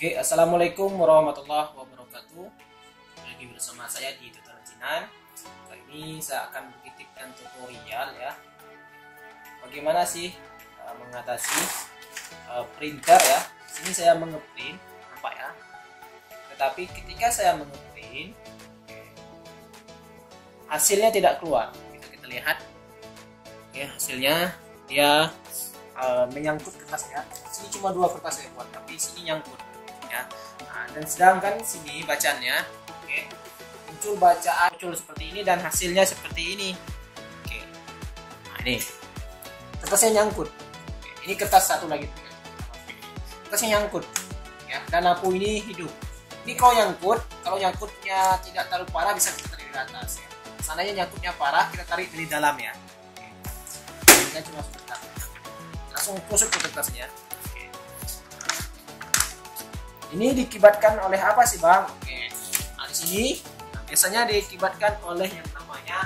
Oke, assalamualaikum warahmatullahi wabarakatuh. Lagi bersama saya di Tutorial Jinan. Kali ini saya akan menitipkan tutorial ya. Bagaimana sih mengatasi printer ya. Sini saya mengeprint, nampak ya. Tetapi ketika saya mengeprint, hasilnya tidak keluar. Kita lihat. Oke, hasilnya dia menyangkut kertasnya. Sini cuma 2 kertas saya buat, tapi sini nyangkut. Ya. Nah, dan sedangkan sini bacaannya, oke, muncul bacaan muncul seperti ini dan hasilnya seperti ini. Oke, nah ini kertasnya nyangkut. Oke, ini kertas satu lagi, kertasnya nyangkut. Ya, dan lampu ini hidup. Ini kalau nyangkutnya tidak terlalu parah bisa kita tarik di atas. Ya. Seandainya nyangkutnya parah, kita tarik dari dalam ya. Oke. Ini kan cuma sebentar. Langsung kusut ke kertasnya. Ini dikibatkan oleh apa sih bang? Oke, nah di sini biasanya dikibatkan oleh yang namanya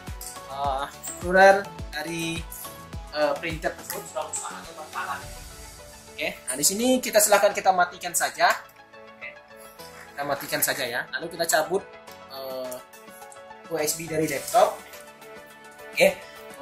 kurer dari printer tersebut sudah rusak atau bermasalah. Oke, nah di sini silahkan kita matikan saja. Oke, kita matikan saja ya. Lalu kita cabut USB dari laptop. Oke,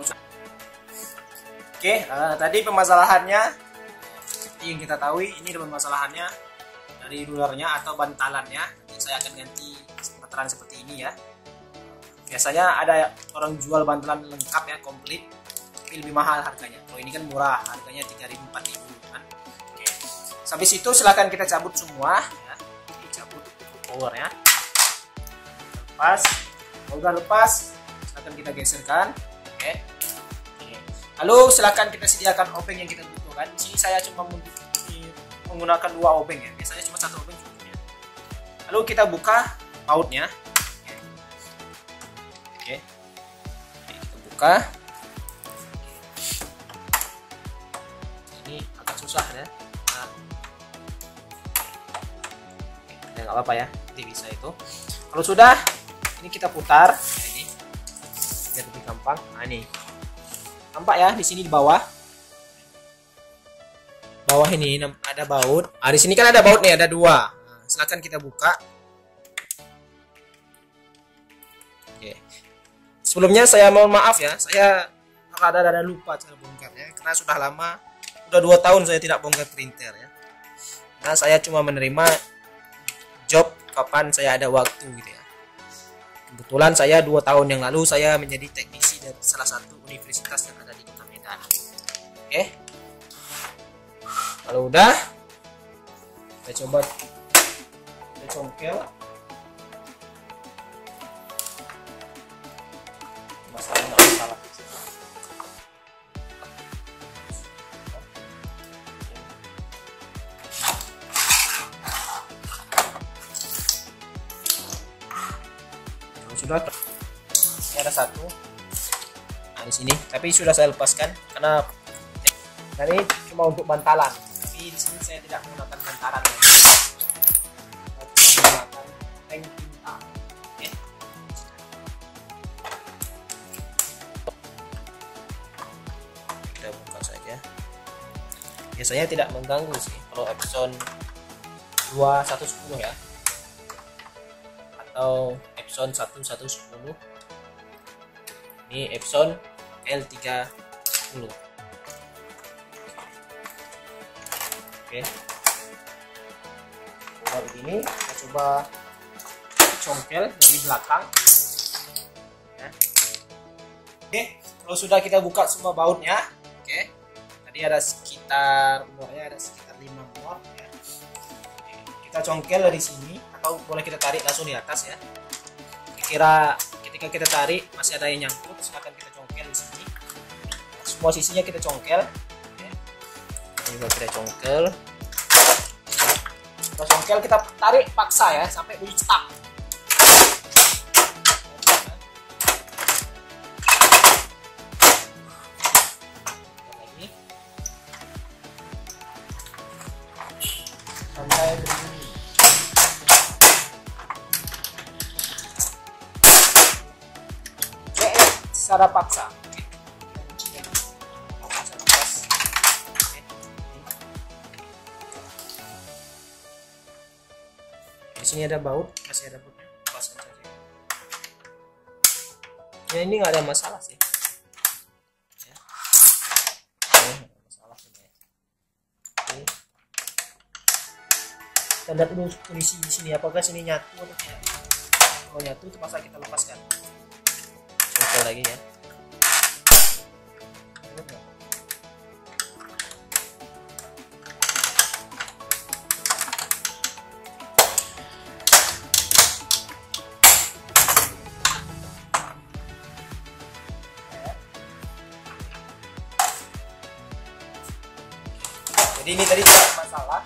tadi permasalahannya seperti yang kita tahu, ini permasalahannya dari rulernya atau bantalannya. Nanti saya akan ganti bantalan seperti ini ya. Biasanya ada orang jual bantalan lengkap ya, komplit, tapi lebih mahal harganya. Kalau ini kan murah, harganya 3.000-4.000 kan. Oke. Sampai situ silahkan kita cabut semua ya. Dicabut powernya. Lepas, kalau udah lepas, silahkan kita geserkan. Oke. Lalu silahkan kita sediakan obeng yang kita butuhkan. Di sini saya cuma menggunakan 2 obeng ya, biasanya cuma 1 obeng cukup ya. Lalu kita buka bautnya. Oke. Kita buka. Ini agak susah ya. Nah. Ya nggak apa-apa ya, nanti bisa itu. Kalau sudah, ini kita putar. Nah, ini biar lebih gampang. Nah ini, nampak ya di sini di bawah. Bawah ini ada baut. Di sini kan ada baut nih, ada 2. Nah, silakan kita buka. Oke. Sebelumnya saya mohon maaf ya, saya rada lupa cara bongkarnya karena sudah lama, udah 2 tahun saya tidak bongkar printer ya. Nah, saya cuma menerima job kapan saya ada waktu gitu ya. Kebetulan saya 2 tahun yang lalu saya menjadi teknisi dari salah satu universitas yang ada di Kota Medan. Oke. Kalau udah, kita coba kita congkel. Masalah nggak masalah. Kalau sudah, ini ada 1. Nah di sini, tapi sudah saya lepaskan karena ini cuma untuk bantalan. Di sini saya tidak menggunakan bantalan lagi. Saya menggunakan tank tinta. Oke. Kita buka saja. Biasanya tidak mengganggu sih kalau Epson 2110 ya, atau Epson 1110. Ini Epson L310. Oke, coba begini, kita coba congkel dari belakang ya. Oke, kalau sudah kita buka semua bautnya, oke, tadi ada sekitar muarnya, ada sekitar 5 muar ya. Oke, kita congkel dari sini atau boleh kita tarik langsung di atas ya. Kira ketika kita tarik masih ada yang nyangkut, silakan kita congkel di sini. Semua sisinya kita congkel. Juga kita congkel. Kita tarik paksa ya sampai bunyi cetak. Lagi. Sampai begini. Secara paksa. Di sini ada baut, masih ada bautnya, lepaskan saja. Ya ini nggak ada masalah sih. Ya. Nggak ada masalah ini. Oke. Kita lihat dulu kondisi di sini, apakah sini nyatu atau tidak. Kalau nyatu terpaksa kita lepaskan. Coba lagi ya. Jadi ini tadi tidak masalah.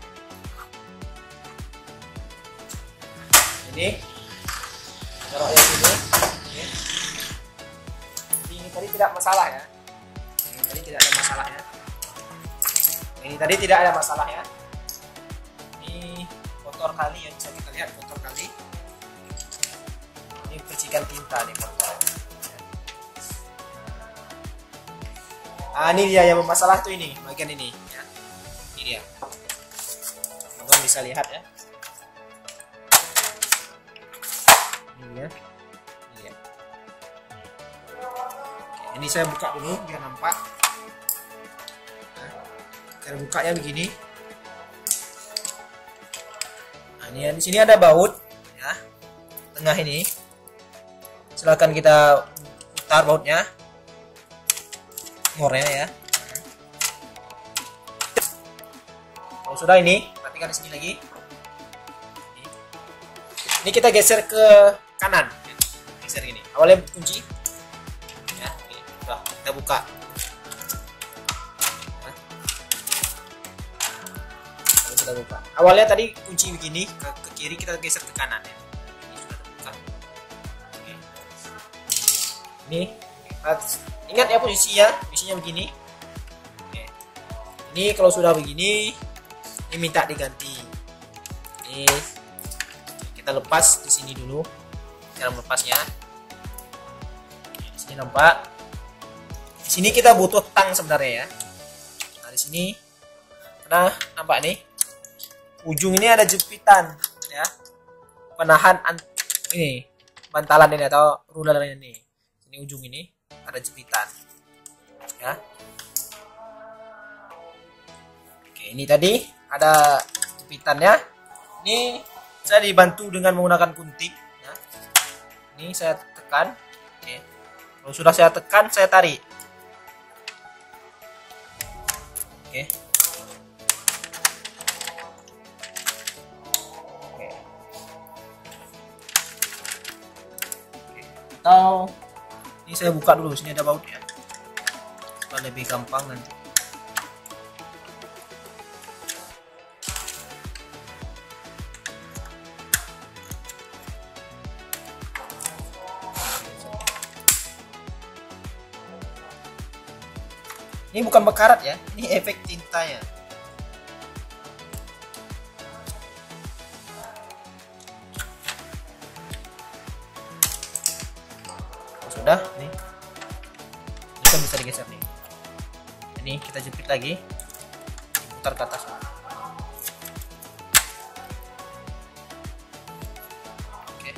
Ini taruh yang ini. Oke. Jadi ini tadi tidak masalah ya. Ini tadi tidak ada masalah ya. Ini tadi tidak ada masalah ya. Ini kotor kali ya, bisa kita lihat kotor kali. Ini percikan tinta nih kotor. Ah, ini dia yang bermasalah tuh, ini bagian ini ya. Ini dia. Teman-teman bisa lihat ya. Ini dia. Ini dia. Oke, ini saya buka dulu biar nampak. Nah, cara bukanya begini. Nah, ini di sini ada baut ya. Tengah ini. Silakan kita putar bautnya. Mornya ya. Kalau sudah ini, perhatikan di sini lagi. Ini kita geser ke kanan. Geser gini. Awalnya kunci. Ya, ini sudah kita buka. Nah. Kita buka. Awalnya tadi kunci begini ke kiri, kita geser ke kanan ya. Ini sudah terbuka. Oke. Ini ingat ya posisinya begini. Oke. Ini kalau sudah begini, ini minta diganti. Ini kita lepas di sini dulu, cara melepasnya. Di sini nampak. Di sini kita butuh tang sebenarnya ya. Nah di sini, karena nampak nih, ujung ini ada jepitan ya, penahan ini bantalan ini atau ruler ini. Ini ujung ini ada jepitan ya. Oke, ini tadi ada jepitannya. Ini saya dibantu dengan menggunakan gunting ya. Ini saya tekan. Oke. Kalau sudah saya tekan, saya tarik. Oke. Oke. Oke. Atau ini saya buka dulu, sini ada bautnya supaya lebih gampang nanti. Ini bukan bekarat ya, ini efek tintanya. Sudah nih, ini kan bisa digeser nih. Ini kita jepit lagi, putar ke atas. Oke.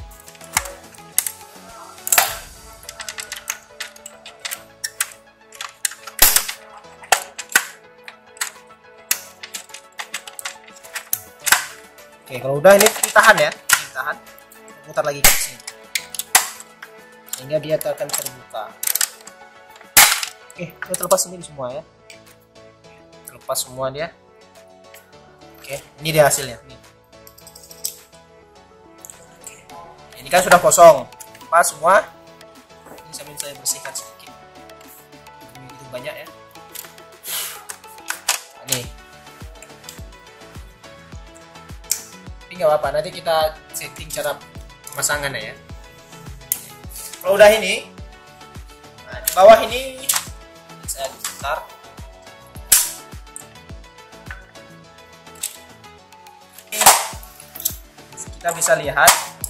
Oke, kalau udah ini tahan ya, tahan. Putar lagi ke sini, sehingga dia akan terbuka. Oke, kita terlepas ini semua ya. Terlepas semua dia. Oke, ini dia hasilnya. Oke. Ini kan sudah kosong, lepas semua. Ini sambil saya bersihkan sedikit. Ini begitu banyak ya. Ini. Tapi nggak apa-apa, nanti kita setting cara pemasangannya ya. Kalau udah ini, nah, di bawah ini saya putar. Kita bisa lihat.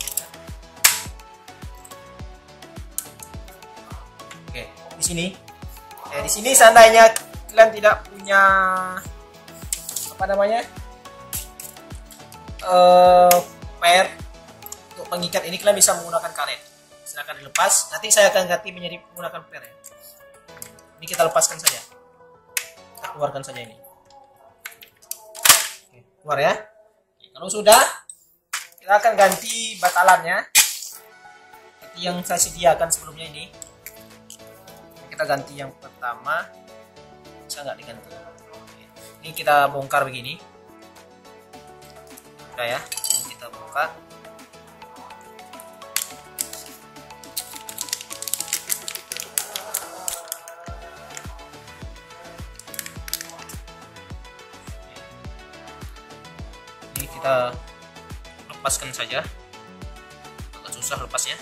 Oke, di sini. Di sini seandainya kalian tidak punya apa namanya, per. Untuk pengikat ini kalian bisa menggunakan karet. Silahkan dilepas. Nanti saya akan ganti menjadi menggunakan per ya. Ini kita lepaskan saja. Kita keluarkan saja ini. Oke, keluar ya. Oke, kalau sudah, kita akan ganti batalannya. Seperti yang saya sediakan sebelumnya ini. Kita ganti yang pertama. Bisa nggak diganti? Oke. Ini kita bongkar begini. Udah ya. Ini kita buka. Kita lepaskan saja, agak susah lepasnya.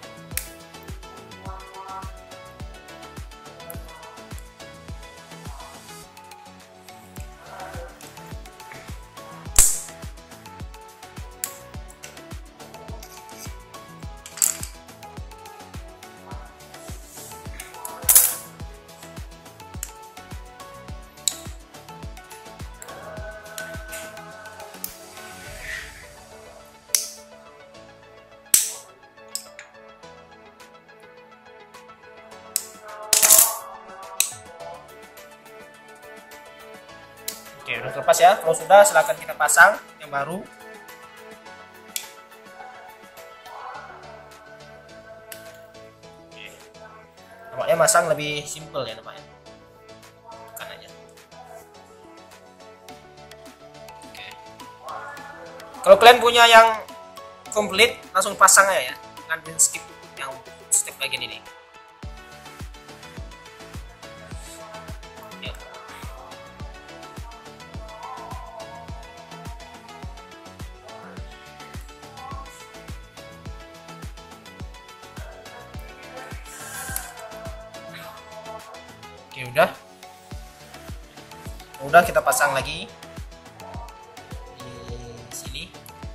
Oke, udah terlepas ya. Kalau sudah, silahkan kita pasang yang baru. Oke. Nampaknya masang lebih simple ya nampaknya. Tekan aja. Oke. Kalau kalian punya yang komplit, langsung pasang aja ya. Jangan skip yang step bagian ini. Oke, udah kita pasang lagi di sini.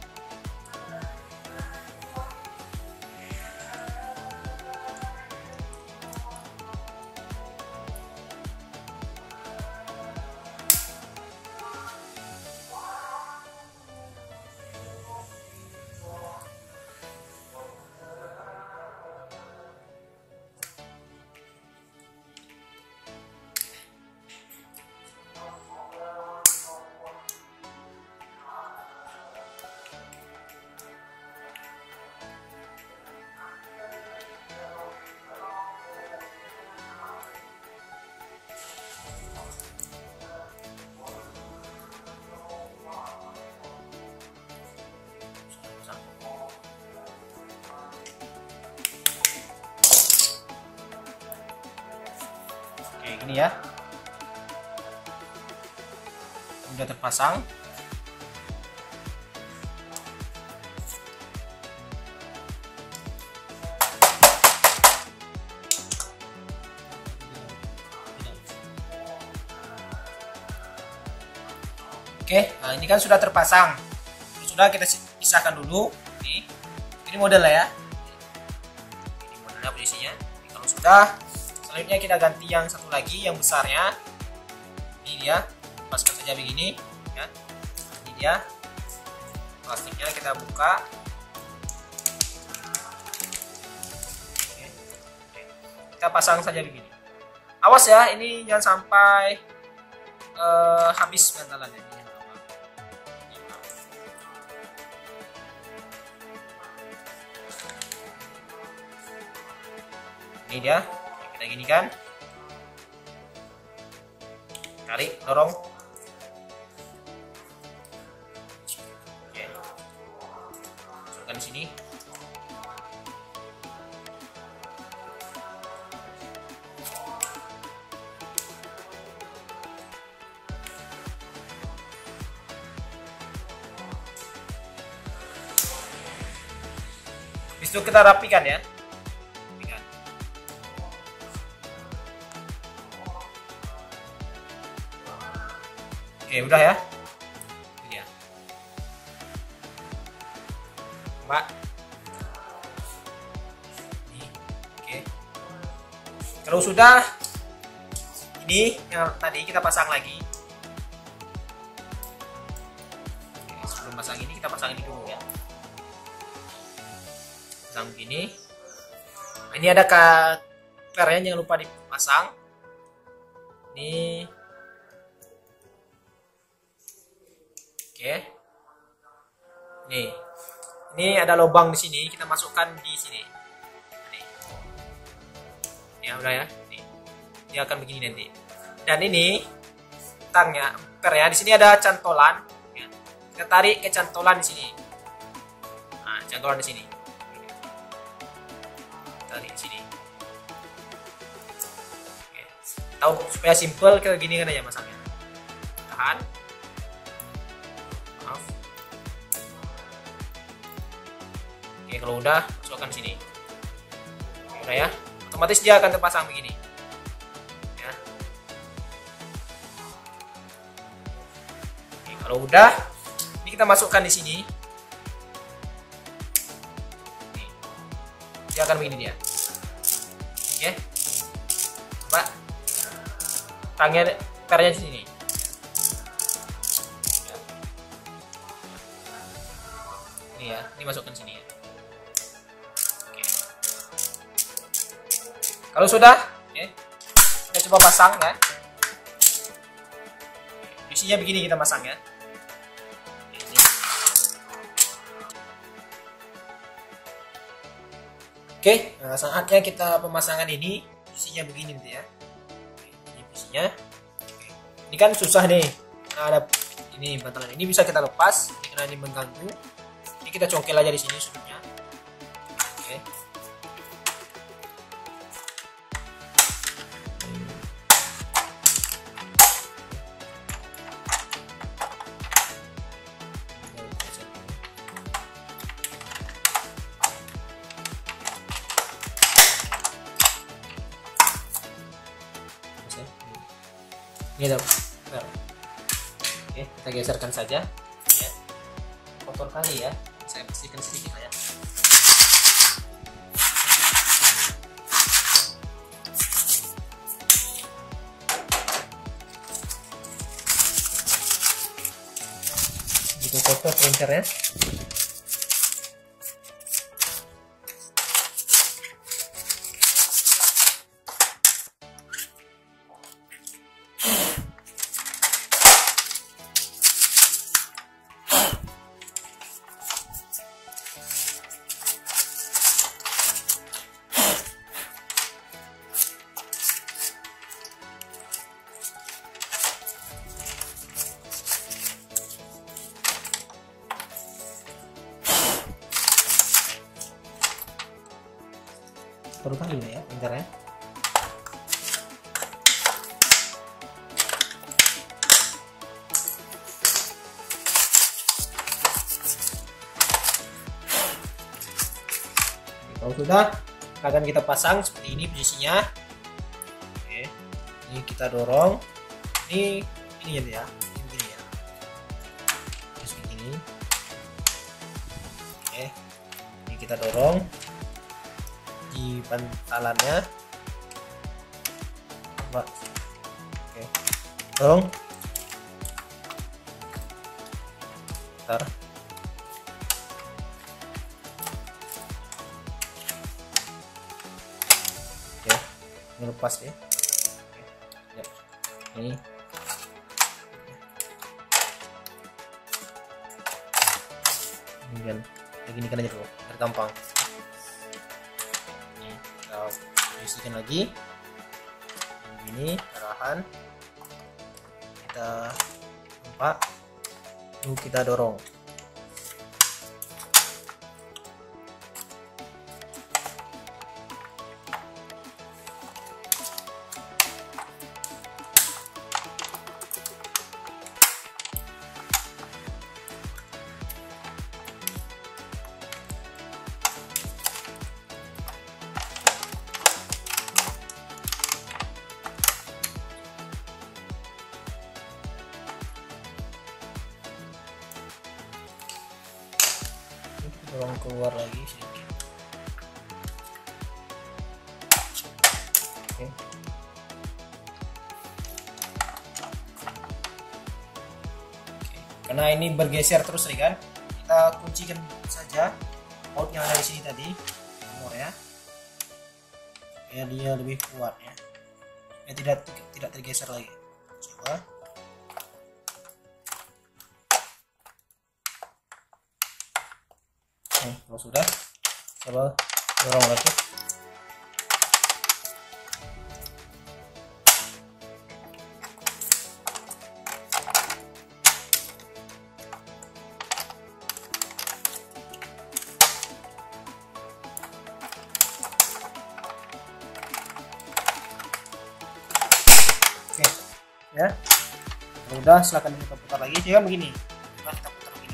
Oke, gini ya. Udah terpasang. Oke, nah ini kan sudah terpasang. Sudah, kita pisahkan dulu. Ini model ya. Ini modelnya posisinya. Kalau sudah, selanjutnya kita ganti yang satu lagi, yang besarnya. Ini dia, lepaskan saja begini. Ya. Ini dia. Plastiknya kita buka. Oke. Kita pasang saja begini. Awas ya, ini jangan sampai habis bantalannya. Ini dia, kita gini kan, tarik, dorong. Oke, masukkan di sini. Habis itu kita rapikan ya. Oke, udah ya. Ini ya. Mbak. Ini. Oke. Kalau sudah, ini yang tadi kita pasang lagi. Oke, sebelum pasang ini kita pasang ini dulu ya. pasang begini. Ini ada pernya, jangan lupa dipasang. Ini oke. Ini ada lubang di sini, kita masukkan di sini. Nih. Ya udah ya. Nih. Dia akan begini nanti. Dan ini tangnya, pernya di sini ada cantolan. Ya. Kita tarik ke cantolan di sini. Nah, cantolan di sini. Tarik di sini. Oke. Tahu supaya simple kayak gini kan aja masangnya. Tahan. Maaf. Oke, kalau udah masukkan sini. Udah ya, otomatis dia akan terpasang begini. Ya. Oke, kalau udah, ini kita masukkan di sini. Nih. Dia akan begini dia. Oke, coba tangnya pernya di sini. Ya. Ini ya, ini masukkan sini ya. Kalau sudah, kita coba pasang ya. Isinya begini kita pasang ya. Ini. Oke, nah saatnya kita pemasangan ini. Isinya begini nanti ya. Ini isinya. Ini kan susah nih. Nah, ada ini bantalan ini bisa kita lepas karena ini mengganggu. Ini kita congkel aja di sini sudutnya. Oke. Gitu. Oke, kita geserkan saja ya. Kotor kali ya, saya bersihkan sedikit ya. Gitu kotor printernya. Baru kali ya printernya. Kalau sudah akan kita pasang seperti ini posisinya. Oke, ini kita dorong. Ini ya, begini ya. Terus begini. Oke, ini kita dorong di bantalannya. Oke, dorong. Bentar. Oke, ini lepas ya. Oke. Ya. Ini kan begini kan aja dulu, biar gampang. Kita posisikan lagi begini, arahan kita tempat, lalu kita dorong. Dorong keluar lagi sedikit. Oke. Karena ini bergeser terus nih kan, kita kuncikan saja out yang ada di sini tadi. kompor ya, supaya dia lebih kuat ya, supaya tidak tergeser lagi. Coba. Kalau sudah, coba dorong lagi. Oke, ya. Kalau udah, silakan kita putar lagi. Jangan begini. Coba kita putar begini.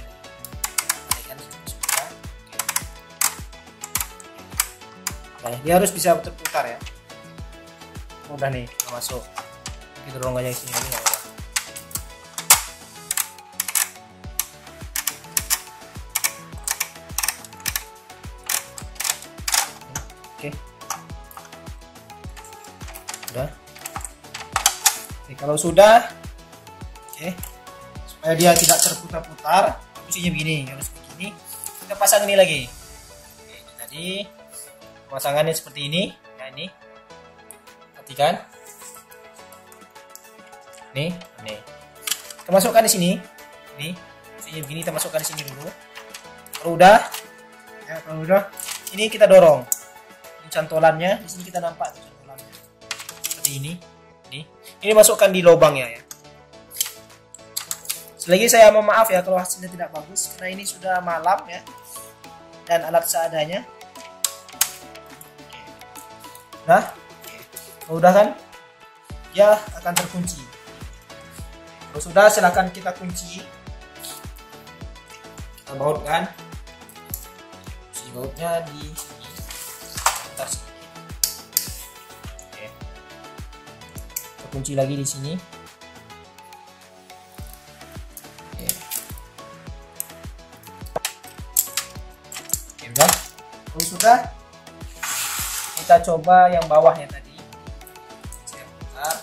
Oke, dia harus bisa berputar ya. Udah nih, kita masuk. Kita dorong aja sini lagi. Oke. Udah. Oke, kalau sudah, oke, supaya dia tidak terputar-putar, posisinya begini, harus begini. Kita pasang ini lagi. Oke, tadi pemasangannya seperti ini, ya ini. Perhatikan. Nih. Kita masukkan di sini. Ini, posisinya begini, kita masukkan di sini dulu. Kalau udah, ini kita dorong. Ini cantolannya, di sini kita nampak cantolannya. Seperti ini. Ini masukkan di lubangnya ya. Selagi saya mohon maaf ya kalau hasilnya tidak bagus, karena ini sudah malam ya, dan alat seadanya. Nah, udah kan? Ya akan terkunci. Kalau sudah, silahkan kita kunci. Kita bautkan. Si bautnya di sini. Atas. Kunci lagi di sini. Oke, udah. Kalau sudah, kita coba yang bawahnya tadi. Saya putar.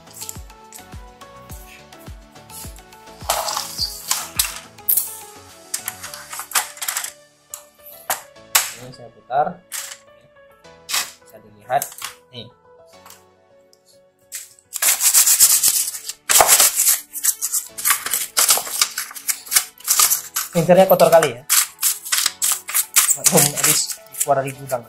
Ini saya putar. Bisa dilihat nih. Pincernya kotor kali ya, habis keluar dari gudang.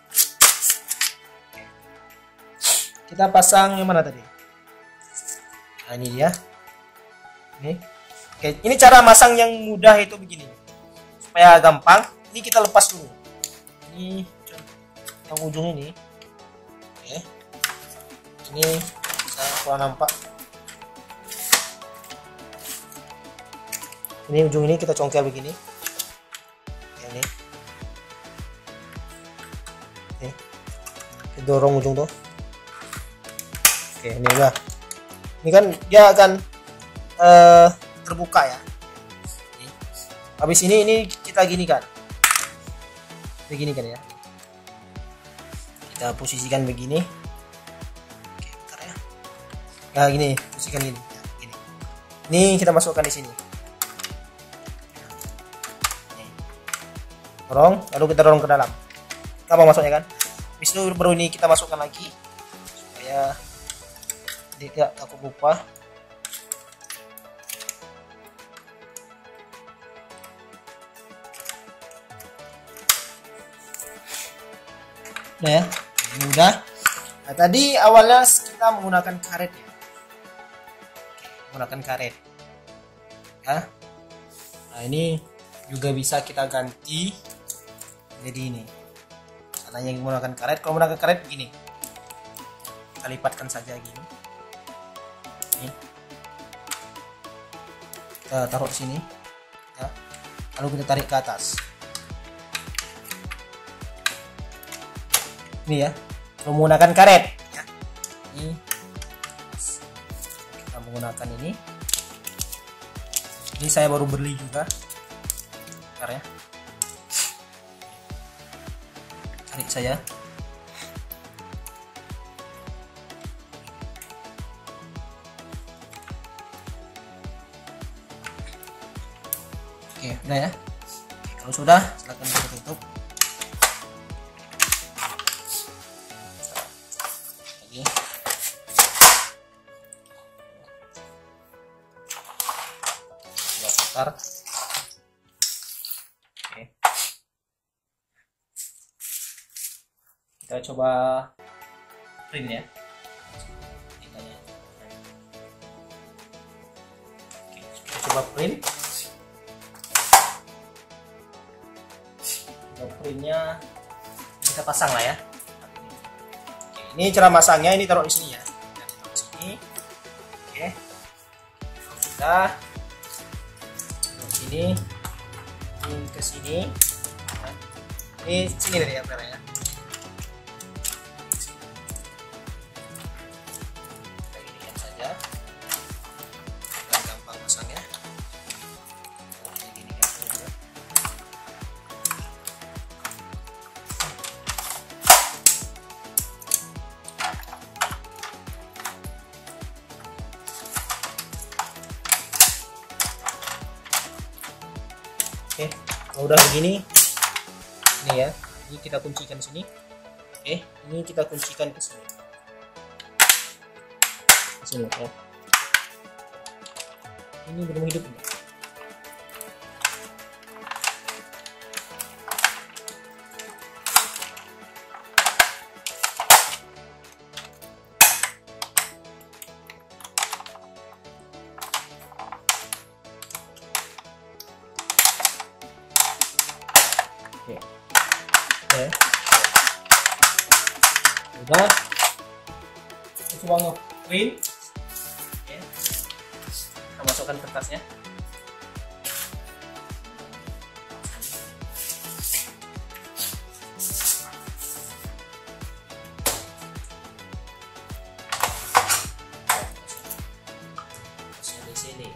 Kita pasang yang mana tadi? Nah ini dia. Ini. Oke, ini cara masang yang mudah itu begini, supaya gampang. Ini kita lepas dulu. Ini yang ujung ini. Oke. Ini saya kurang nampak. Ini ujung ini kita congkel begini. Ini. Kita dorong ujung tuh. Oke, ini udah. Ini kan dia akan terbuka ya. Habis ini kita gini kan. Begini kan ya. Kita posisikan begini. Oke, bentar ya. Nah, gini, posisikan gini. Ya, gini. Ini kita masukkan di sini. Dorong, lalu kita dorong ke dalam. Gampang masuknya kan? Habis itu baru ini kita masukkan lagi supaya tidak takut lupa. Udah ya, ini udah. Nah, tadi awalnya kita menggunakan karet ya. Oke, menggunakan karet. Ya. Nah, ini juga bisa kita ganti jadi ini. Caranya yang menggunakan karet, kalau menggunakan karet begini. Kita lipatkan saja gini. Ini. Kita taruh di sini. Ya. Lalu kita tarik ke atas. Ini ya, menggunakan karet ya. Ini kita menggunakan ini saya baru beli juga. Bentar ya, tarik saya. Oke, udah ya. Kalau sudah, silakan kita tutup. Oke. Coba putar. Oke. Kita coba print ya. Oke, kita coba print. Printnya kita pasang lah ya. Ini cara masangnya, ini taruh di sini ya. Taruh di sini. Oke. Sudah. Taruh sini. Ini ke sini. Ini sini tadi ya, ya. Kita ginikan saja. Gampang masangnya. Oke, kalau udah begini, ini ya, ini kita kuncikan sini. Oke, ini kita kuncikan ke sini. Ke sini ya. Ini belum hidup ini. Oke. Oke. Udah. Kita coba nge-print. Oke. Kita masukkan kertasnya. Di sini.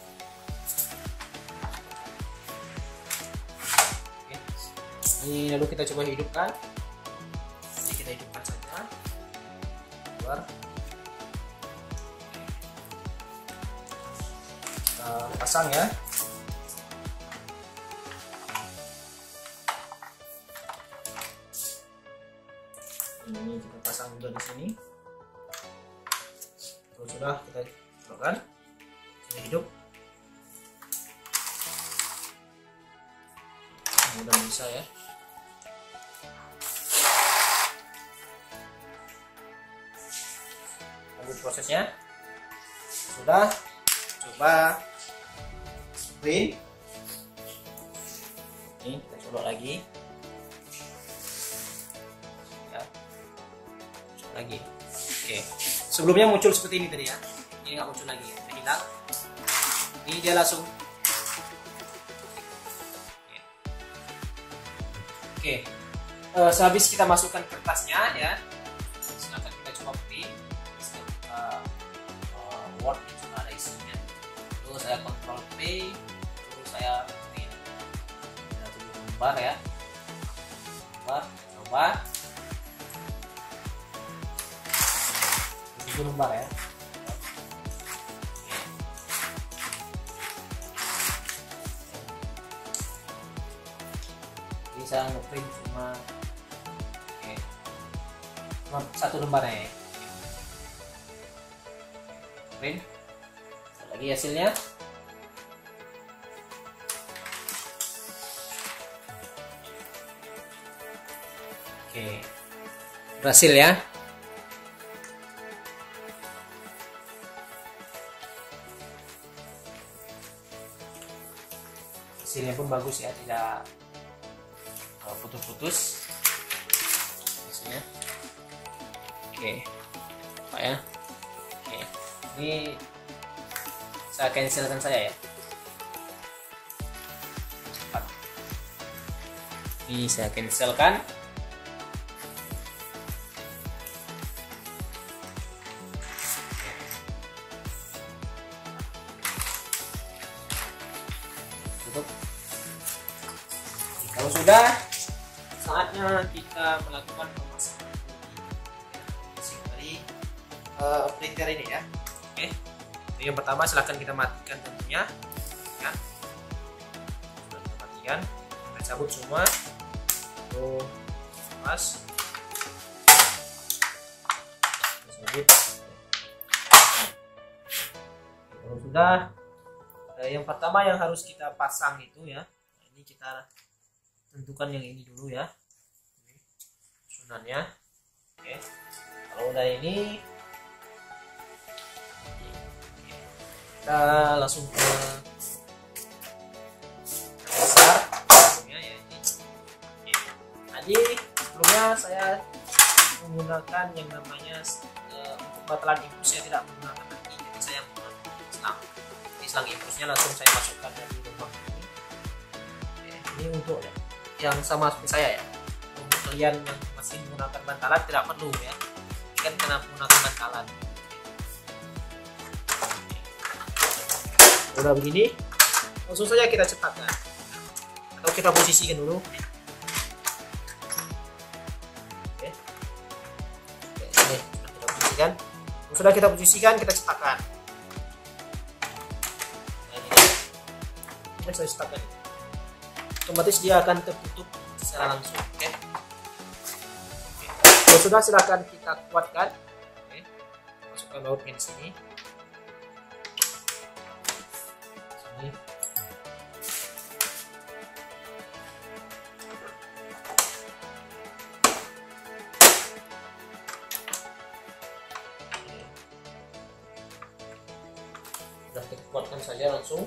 Ini lalu kita coba hidupkan. Ini kita hidupkan saja. Keluar. Kita pasang ya. Ini kita pasang juga di sini. Kalau sudah kita keluarkan. Sudah hidup. Mudah bisa ya. Lanjut prosesnya. Sudah, coba print. Ini kita colok lagi ya, colok lagi. Oke, sebelumnya muncul seperti ini tadi ya, ini nggak muncul lagi ya, udah hilang. Ini dia langsung. Oke, sehabis kita masukkan kertasnya ya, silakan kita coba print. Kita buka Word yang sudah ada isinya. Lalu saya Ctrl P, lalu saya print. Ada 7 lembar ya. Coba 7 lembar ya. Bisa ngeprint cuma satu lembar ya. Print lagi hasilnya. Oke, berhasil ya. Hasilnya pun bagus ya, tidak putus-putus hasilnya. Oke, Pak ya. Oke, ini saya cancelkan saya ya. Cepat. Ini saya cancelkan. Tutup. Kalau sudah, saatnya kita melakukan pemasangan dari printer ini ya. Oke, yang pertama silahkan kita matikan tentunya ya. Sudah kita matikan, kita cabut semua. Tuh, pas lanjut. Kalau sudah, yang pertama yang harus kita pasang itu ya, ini kita tentukan yang ini dulu ya, susunannya. Oke, kalau udah ini kita langsung ke besar ya ini. Oke. Tadi sebelumnya saya menggunakan yang namanya untuk batalan infus, saya tidak menggunakan lagi, jadi saya menggunakan selang. Ini selang infusnya langsung saya masukkan dari lubang ini. Oke, ini untuk yang sama seperti saya ya. Untuk kalian yang masih menggunakan bantalan tidak perlu ya, kan karena menggunakan bantalan. Udah begini, langsung saja kita cetakkan atau kita posisikan dulu. Oke, ini kita posisikan. Sudah kita posisikan, kita cetakkan. Nah, ini saya cetakkan. Otomatis dia akan tertutup secara langsung. Oke. Kalau sudah, silakan kita kuatkan. Oke. Masukkan bautnya di sini. Sini. Sudah kita kuatkan saja langsung.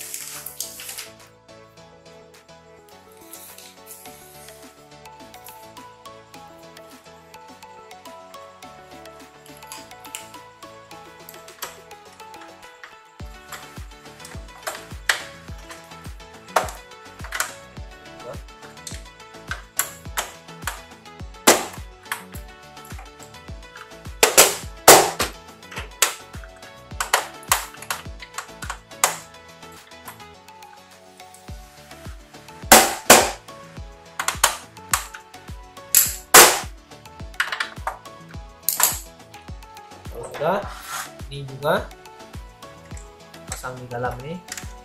Sudah, ini juga pasang di dalam ini.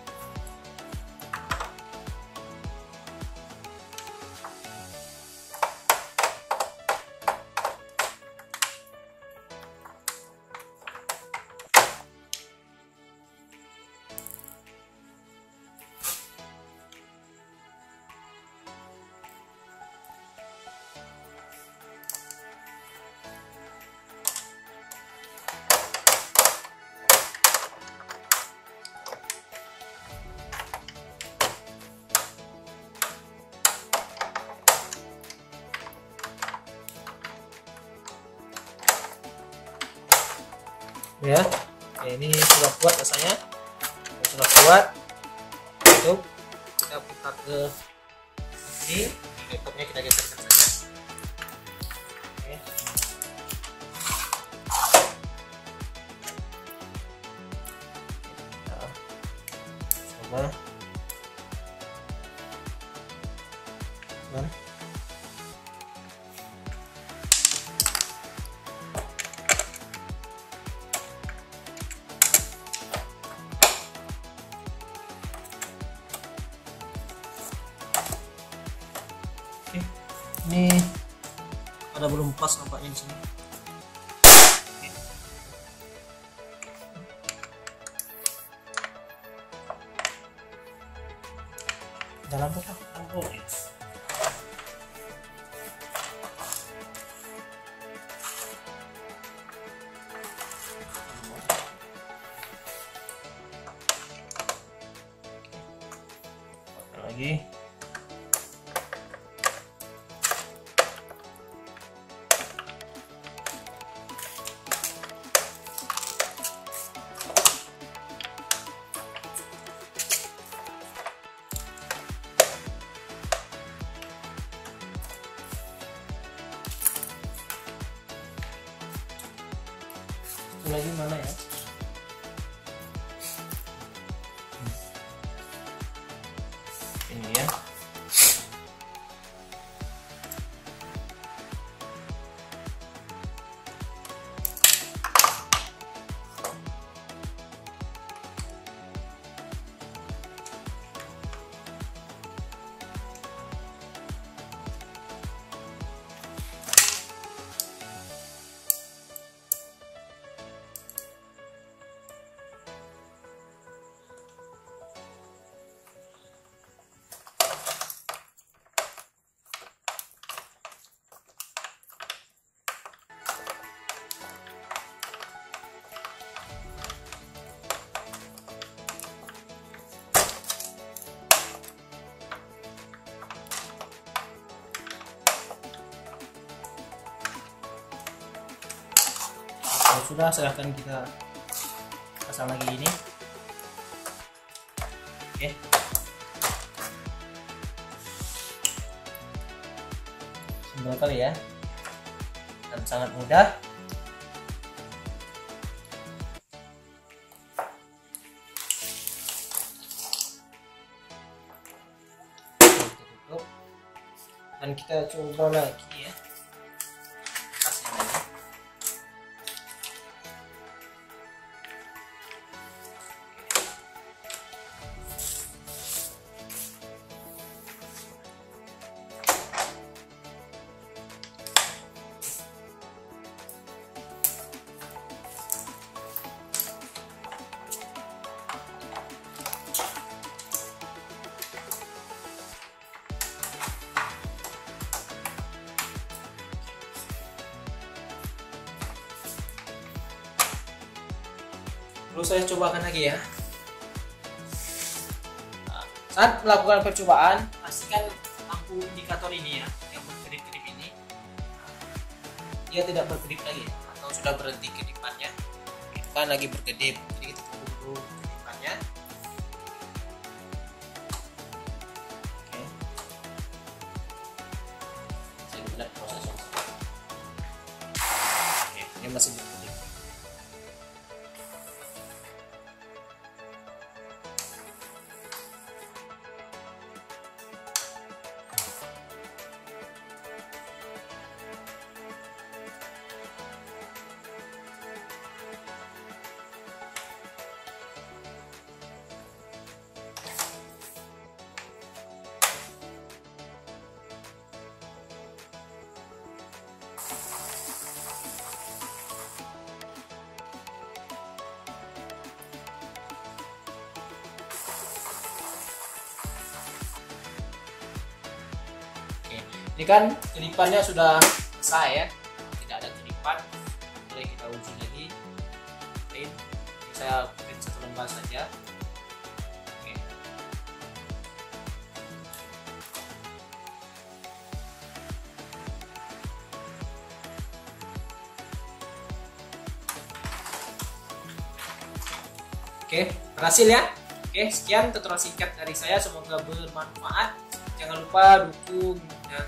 Ya, ini sudah kuat rasanya. Sudah kuat. Untuk kita putar ke sini, laptopnya kita geserkan saja. Oke. Coba. Nah. Ini ada belum pas nampaknya di sini. Dalam apa? Ampun. Lagi. Lagi mana ya? Ini ya. sudah, silahkan kita pasang lagi ini. Oke. Simpel kali ya, dan sangat mudah. Tutup. Dan kita coba lagi ya. Pasnya lagi. Lalu saya cobakan lagi ya. Nah, saat melakukan percobaan, pastikan lampu indikator ini ya, yang berkedip-kedip ini, dia tidak berkedip lagi atau sudah berhenti kedipannya. Itu kan lagi berkedip, jadi kita tunggu dulu kedipannya. Oke. Saya lihat prosesnya. Oke, ini masih berkedip. Ini kan kedipannya sudah selesai ya, tidak ada kedipan. Boleh kita uji lagi. Oke, saya print satu lembar saja. Oke. Oke, berhasil ya. Oke, sekian tutorial singkat dari saya, semoga bermanfaat. Jangan lupa dukung dan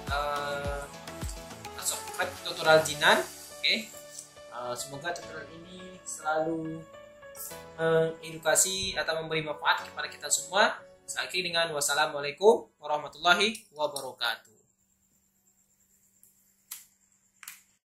subscribe tutorial Jinan. Oke. Semoga tutorial ini selalu mengedukasi atau memberi manfaat kepada kita semua. Saya akhiri dengan wassalamualaikum warahmatullahi wabarakatuh.